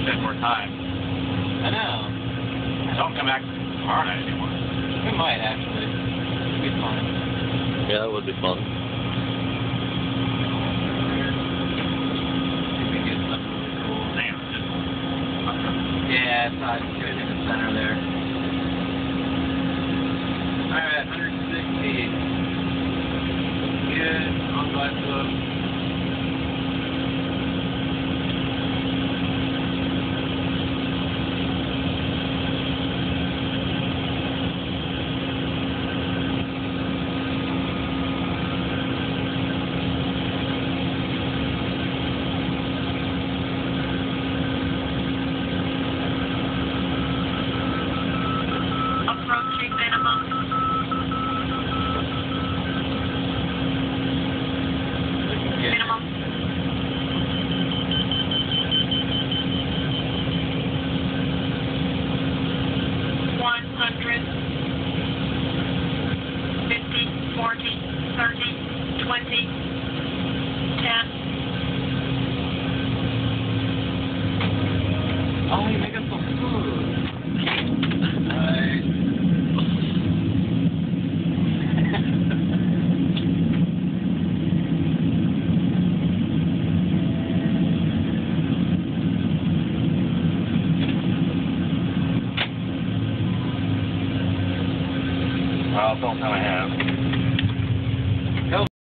spend more time. I know. Don't come back tomorrow night anymore. We might, actually. It'd be fun. Yeah, that would be fun. We could do something really cool. Damn. Yeah, I saw it in the center there. Alright, 160. Good. On by slope. Approaching minimum. Minimum. 100. 50, 40, 30, 20, 10. Oh, you make